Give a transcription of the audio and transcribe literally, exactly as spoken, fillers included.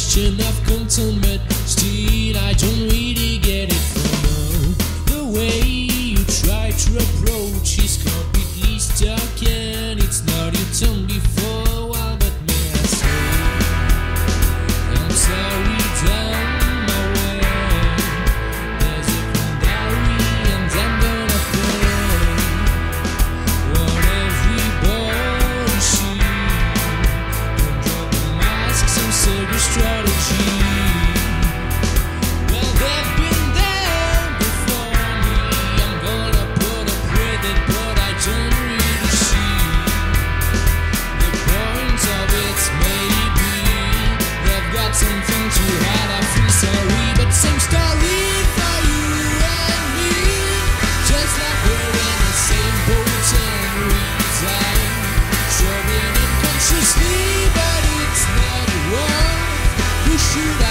question of contentment. Still, I don't really get it for now. The way you try to approach is completely stuck, and it's not your tongue before a while. But may I say, I'm sorry down my way. There's a grand diary, and I'm gonna pay what everybody sees. Don't drop the mask, some silver strategy. Well, they've been there before me. I'm gonna put up with it, but I don't really see the point of it. Maybe they've got something to hide. I feel sorry, but same story for you and me. Just like we're in the same boat and resign, showing it consciously, but it's not worth. You should